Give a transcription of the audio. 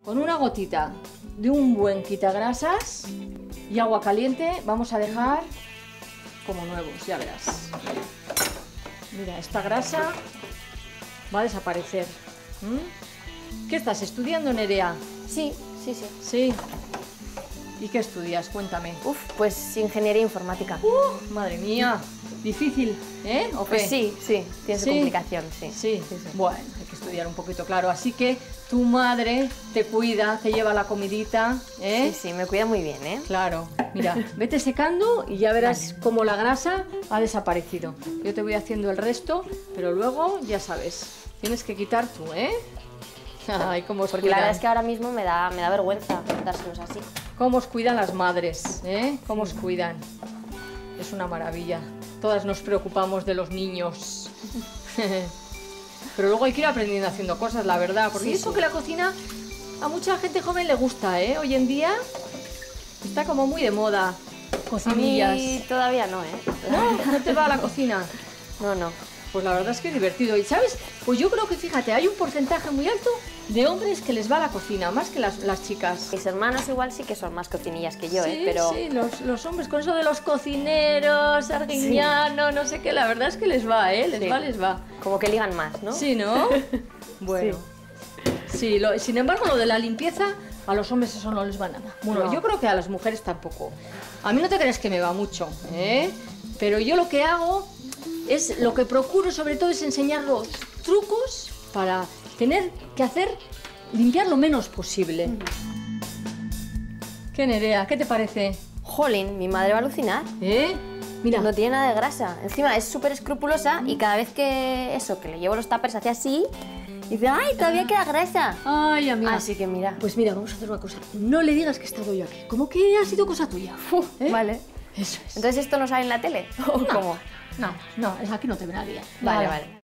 con una gotita de un buen quitagrasas y agua caliente vamos a dejar como nuevos, ya verás. Mira, esta grasa va a desaparecer. ¿Qué estás estudiando, Nerea? Sí. Sí. ¿Y qué estudias? Cuéntame. Pues ingeniería informática. Madre mía, difícil, ¿eh? ¿O Pues qué? sí, tiene su complicación, sí. Sí. Bueno, hay que estudiar un poquito, claro. Así que tu madre te cuida, te lleva la comidita, ¿eh? Sí, me cuida muy bien, ¿eh? Claro. Mira, vete secando y ya verás cómo la grasa ha desaparecido. Yo te voy haciendo el resto, pero luego, ya sabes, tienes que quitar tú, ¿eh? Ay, cómo os Porque cuidan. la verdad es que ahora mismo me da vergüenza dárselos así. Cómo os cuidan las madres, ¿eh? Cómo os cuidan. Es una maravilla. Todas nos preocupamos de los niños. Pero luego hay que ir aprendiendo haciendo cosas, la verdad. Porque eso que la cocina a mucha gente joven le gusta, ¿eh? Hoy en día está como muy de moda. Cocinillas. A mí todavía no, ¿eh? ¿No te va a la cocina? No. Pues la verdad es que es divertido. Y ¿sabes? Pues yo creo que, fíjate, hay un porcentaje muy alto de hombres que les va a la cocina, más que las chicas. Mis hermanos igual sí que son más cocinillas que yo, Sí, pero... sí, los hombres con eso de los cocineros, arguiñano, no sé qué, la verdad es que les va, ¿eh? Les va. Como que ligan más, ¿no? Sí, ¿no? Bueno. Sí, sin embargo, lo de la limpieza, a los hombres eso no les va nada. Bueno, No. yo creo que a las mujeres tampoco. A mí no te creas que me va mucho, ¿eh? Pero yo lo que hago es, lo que procuro sobre todo es enseñar los trucos para tener que limpiar lo menos posible. ¿Qué, Nerea? ¿Qué te parece? Jolín, mi madre va a alucinar. ¿Eh? Mira. No tiene nada de grasa. Encima es súper escrupulosa y cada vez que le llevo los tuppers hace así y dice, ¡ay, todavía queda grasa! Ay, amiga. Así que mira. Pues mira, vamos a hacer una cosa. No le digas que he estado yo aquí. Como que ha sido cosa tuya. ¿Eh? Vale. Eso es. Entonces, ¿esto no sale en la tele? ¿O cómo? No, aquí no te ve nadie. Vale.